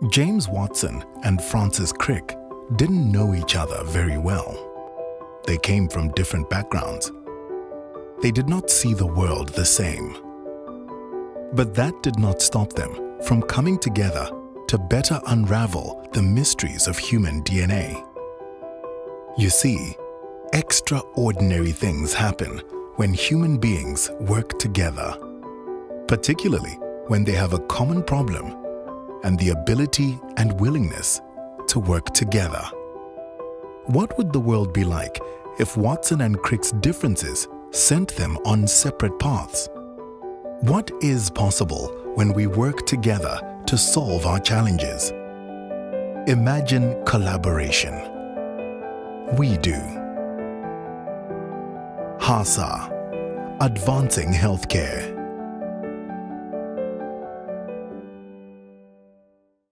James Watson and Francis Crick didn't know each other very well. They came from different backgrounds. They did not see the world the same. But that did not stop them from coming together to better unravel the mysteries of human DNA. You see, extraordinary things happen when human beings work together, particularly when they have a common problem and the ability and willingness to work together. What would the world be like if Watson and Crick's differences sent them on separate paths? What is possible when we work together to solve our challenges? Imagine collaboration. We do. HASA, Advancing Healthcare.